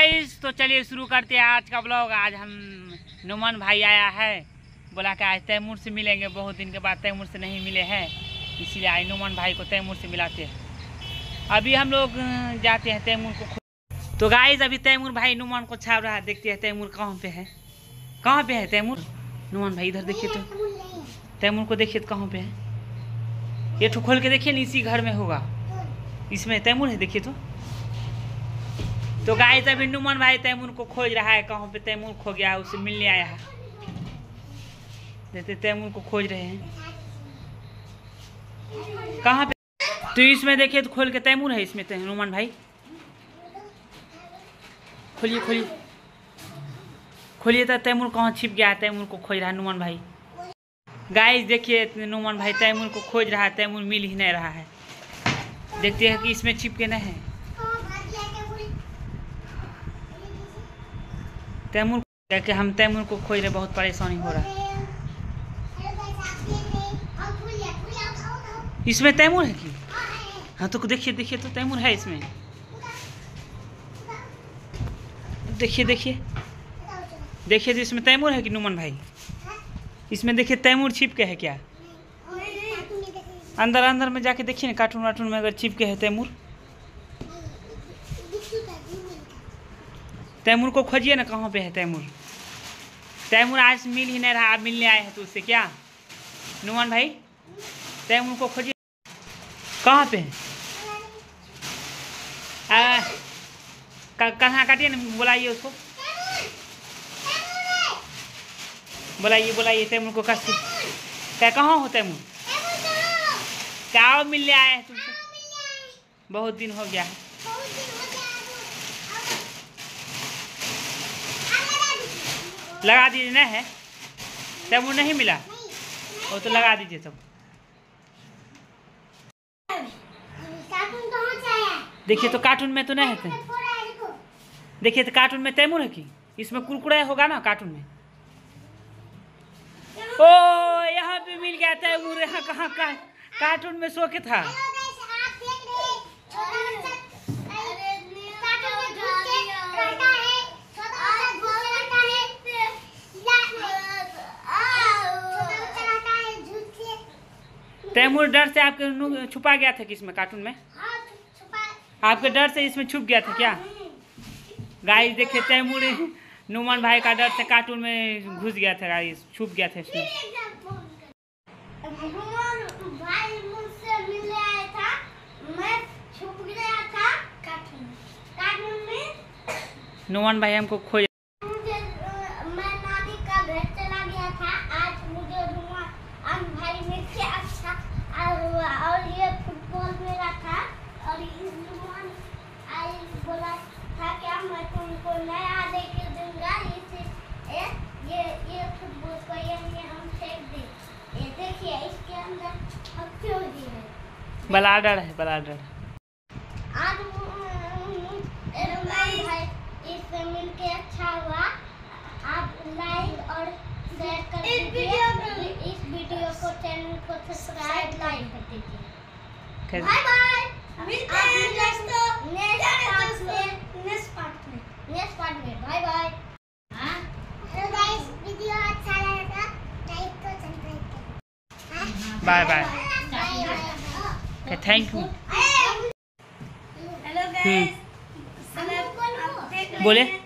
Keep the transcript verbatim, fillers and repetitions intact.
Guys तो चलिए शुरू करते हैं आज का ब्लॉग। आज हम नुमान भाई आया है, बोला कि आज तैमूर से मिलेंगे, बहुत दिन के बाद तैमूर से नहीं मिले हैं, इसीलिए आज नुमान भाई को तैमूर से मिलाते हैं। अभी हम लोग जाते हैं तैमूर को। तो गाइस अभी तैमूर भाई नुमान को छाप रहा है, देखते हैं तैमूर कहाँ पे है। कहाँ पे है तैमूर? नुमान भाई इधर देखिए तो, तैमूर को देखिए तो कहाँ पे है। ये ठो खोल के देखिए ना, इसी घर में होगा, इसमें तैमूर है, देखिए तो। तो गाइस अभी नुमान भाई तैमूर को खोज रहा है, कहाँ पे तैमूर खो गया है, उसे मिलने आया है। देखते तैमूर को खोज रहे हैं कहाँ पे। तो इसमें देखिए तो खोल के तैमूर है, इसमें तो नुमान भाई खोलिए खोलिए खोलिए तो तैमूर कहाँ छिप गया है। तैमूर को खोज रहा है नुमान भाई। गाइस देखिए नुमान भाई तैमूर को खोज रहा है, तैमूर मिल ही नहीं रहा है। देखते हैं कि इसमें छिप के नहीं है तैमूर। कि हम तैमूर को खोज रहे, बहुत परेशानी हो रहा है। इसमें तैमूर है कि? हाँ तो देखिए देखिए तो तैमूर है इसमें, देखिए देखिए देखिए तो इसमें तैमूर है कि नुमान भाई? इसमें देखिए तैमूर छिप के है क्या? अंदर अंदर में जाके देखिए ना, कार्टून वार्टून में अगर छिप के है तैमूर। तैमूर को खोजिए ना, कहाँ पे है तैमूर। तैमूर आज मिल ही नहीं रहा, आप मिलने आए हैं तो उससे क्या नुमान भाई? तैमूर को खोजिए कहाँ पे है। कहाँ काटिए ना, बुलाइए उसको, बुलाइए बुलाइए तैमूर को काटिए। क्या कहाँ हो तैमूर? क्या मिलने आए हैं तुमसे? बहुत दिन हो गया है। लगा दीजिए, नहीं है तैमूर नहीं मिला वो तो लगा दीजिए सब। देखिए तो कार्टून में तो नहीं है। देखिए तो कार्टून में तैमूर है कि? इसमें कुरकुरे होगा ना कार्टून में। ओ यहाँ पे मिल गया तैमूर। यहाँ कहाँ का कार्टून में सो के था। तैमूर डर से आपके छुपा गया था कि इसमें कार्टून में? आपके डर से इसमें छुप गया था क्या? गाइस देखिए तैमूर नुमान भाई का डर से कार्टून में घुस गया था, गाइस छुप गया था इसमें। भाई मुझसे मिलने आया था, मैं छुप गया था कार्टून कार्टून में। नुमान भाई हमको खोज, मुझे मैं नानी का घर चला गया था। आज मुझे नुमान भाई मिलके अच्छा हुआ, और ये फुटबॉल मेरा था, और इस नुमान आई बोला था क्या मैं तुमको नया लेके दूंगा, इसे ए, ये ये फुटबॉल को ये हम फेंक दे। ये देखिए इसके अंदर हफ्ते है, बलाडर है बलाडर। आज भाई इससे मिलके अच्छा हुआ। आप लाइक और शेयर कर दीजिए, इस वीडियो को चैनल को सब्सक्राइब लाइक कर दीजिए। बाय बाय, मिलते हैं दोस्तों नेक्स्ट पार्ट में नेक्स्ट पार्ट में बाय बाय। हां हेलो गाइस, वीडियो अच्छा लगा तो लाइक को सब्सक्राइब करें। Bye bye, thank you. Hello guys, बोले